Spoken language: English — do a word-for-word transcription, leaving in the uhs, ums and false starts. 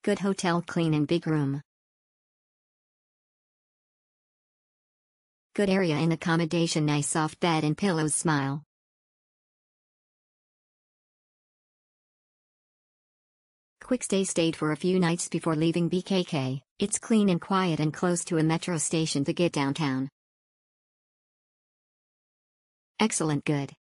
Good hotel, clean and big room. Good area and accommodation, nice soft bed and pillows, smile. Quick stay, stayed for a few nights before leaving B K K. It's clean and quiet and close to a metro station to get downtown. Excellent, good.